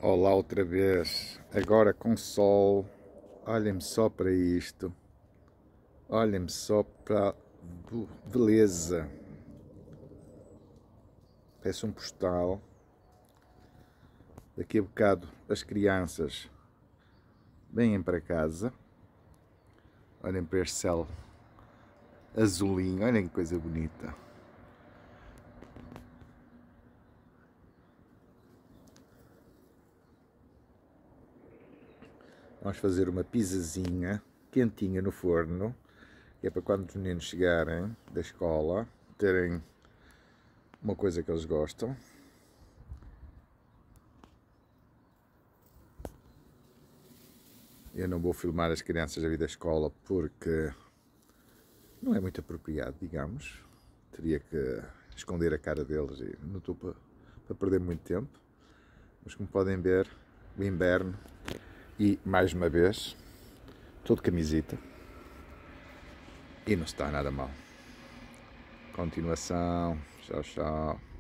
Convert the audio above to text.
Olá outra vez, agora com sol. Olhem-me só para isto. Olhem-me só para a beleza. Parece um postal. Daqui a bocado as crianças vêm para casa. Olhem para este céu azulinho, olhem que coisa bonita. Vamos fazer uma pizzazinha quentinha no forno, que é para quando os meninos chegarem da escola terem uma coisa que eles gostam. Eu não vou filmar as crianças a vir da escola porque não é muito apropriado, digamos. Teria que esconder a cara deles e não estou para perder muito tempo. Mas como podem ver, o inverno e, mais uma vez, estou de camiseta e não está nada mal. Continuação. Tchau, tchau.